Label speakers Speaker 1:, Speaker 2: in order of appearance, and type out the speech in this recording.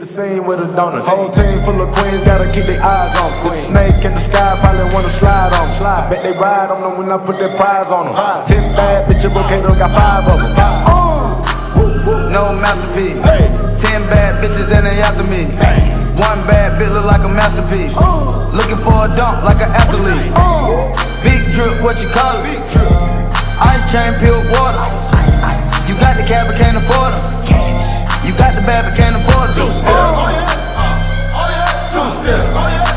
Speaker 1: the scene with a donut. Whole team full of queens, gotta keep their eyes on them. The snake in the sky probably wanna slide on them. I bet they ride on them when I put their prize on them. 10 bad bitches, Volcano got 5 of them.
Speaker 2: No masterpiece. 10 bad bitches and they after me. One bad bitch look like a masterpiece. Looking for a dunk like an athlete. Big drip, what you call it? Ice chain, pure water. You got the cab but can't afford it. You got the bad but can't afford it. 2 step. 2 step.